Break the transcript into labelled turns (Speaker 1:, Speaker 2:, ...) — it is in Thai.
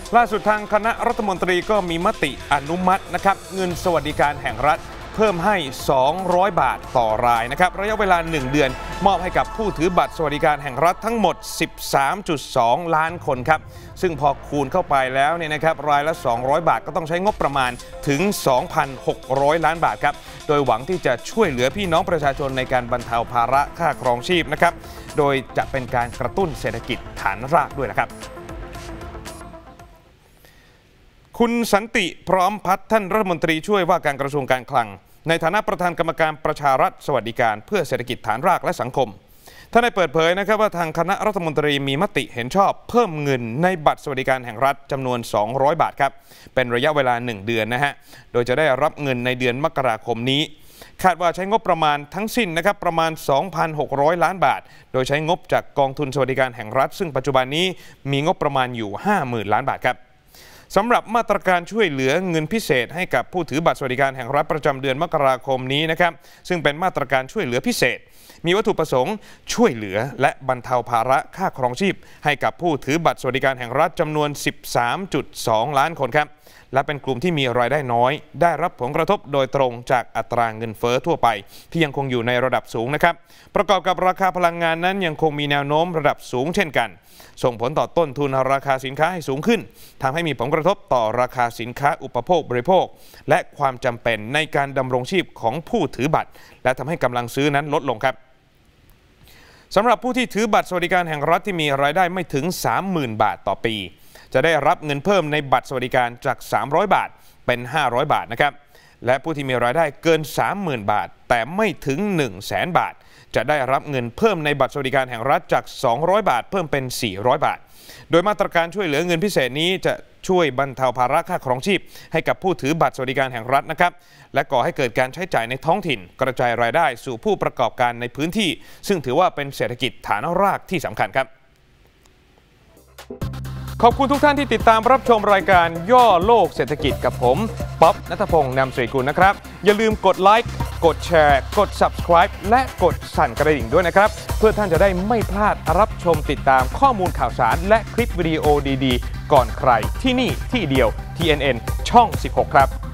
Speaker 1: ล่าสุดทางคณะรัฐมนตรีก็มีมติอนุมัตินะครับเงินสวัสดิการแห่งรัฐเพิ่มให้200 บาทต่อรายนะครับระยะเวลา1เดือนมอบให้กับผู้ถือบัตรสวัสดิการแห่งรัฐทั้งหมด 13.2 ล้านคนครับซึ่งพอคูณเข้าไปแล้วเนี่ยนะครับรายละ200 บาทก็ต้องใช้งบประมาณถึง 2,600 ล้านบาทครับโดยหวังที่จะช่วยเหลือพี่น้องประชาชนในการบรรเทาภาระค่าครองชีพนะครับโดยจะเป็นการกระตุ้นเศรษฐกิจฐานรากด้วยนะครับคุณสันติพร้อมพัฒน์ท่านรัฐมนตรีช่วยว่าการกระทรวงการคลังในฐานะประธานกรรมการประชารัฐสวัสดิการเพื่อเศรษฐกิจฐานรากและสังคมท่านได้เปิดเผยนะครับว่าทางคณะรัฐมนตรีมีมติเห็นชอบเพิ่มเงินในบัตรสวัสดิการแห่งรัฐจำนวน200 บาทครับเป็นระยะเวลา1เดือนนะฮะโดยจะได้รับเงินในเดือนมกราคมนี้คาดว่าใช้งบประมาณทั้งสิ้นนะครับประมาณ 2,600 ล้านบาทโดยใช้งบจากกองทุนสวัสดิการแห่งรัฐซึ่งปัจจุบันนี้มีงบประมาณอยู่ 50,000 ล้านบาทครับสำหรับมาตรการช่วยเหลือเงินพิเศษให้กับผู้ถือบัตรสวัสดิการแห่งรัฐประจำเดือนมกราคมนี้นะครับซึ่งเป็นมาตรการช่วยเหลือพิเศษมีวัตถุประสงค์ช่วยเหลือและบรรเทาภาระค่าครองชีพให้กับผู้ถือบัตรสวัสดิการแห่งรัฐจำนวน 13.2 ล้านคนครับและเป็นกลุ่มที่มีรายได้น้อยได้รับผลกระทบโดยตรงจากอัตราเงินเฟ้อทั่วไปที่ยังคงอยู่ในระดับสูงนะครับประกอบกับราคาพลังงานนั้นยังคงมีแนวโน้มระดับสูงเช่นกันส่งผลต่อต้นทุนราคาสินค้าให้สูงขึ้นทำให้มีผลกระทบต่อราคาสินค้าอุปโภคบริโภคและความจำเป็นในการดำรงชีพของผู้ถือบัตรและทำให้กำลังซื้อนั้นลดลงครับสำหรับผู้ที่ถือบัตรสวัสดิการแห่งรัฐที่มีรายได้ไม่ถึง 30,000 บาทต่อปีจะได้รับเงินเพิ่มในบัตรสวัสดิการจาก300 บาทเป็น500 บาทนะครับและผู้ที่มีรายได้เกิน 30,000 บาทแต่ไม่ถึง 100,000 บาทจะได้รับเงินเพิ่มในบัตรสวัสดิการแห่งรัฐจาก200 บาทเพิ่มเป็น400 บาทโดยมาตรการช่วยเหลือเงินพิเศษนี้จะช่วยบรรเทาภาระค่าครองชีพให้กับผู้ถือบัตรสวัสดิการแห่งรัฐนะครับและก่อให้เกิดการใช้จ่ายในท้องถิ่นกระจายรายได้สู่ผู้ประกอบการในพื้นที่ซึ่งถือว่าเป็นเศรษฐกิจฐานรากที่สำคัญครับขอบคุณทุกท่านที่ติดตามรับชมรายการย่อโลกเศรษฐกิจกับผมป๊อบณัฐพงษ์นามสิริกุลนะครับอย่าลืมกดไลค์กดแชร์กด Subscribe และกดสั่นกระดิ่งด้วยนะครับเพื่อท่านจะได้ไม่พลาดรับชมติดตามข้อมูลข่าวสารและคลิปวิดีโอดีๆก่อนใครที่นี่ที่เดียว TNN ช่อง 16 ครับ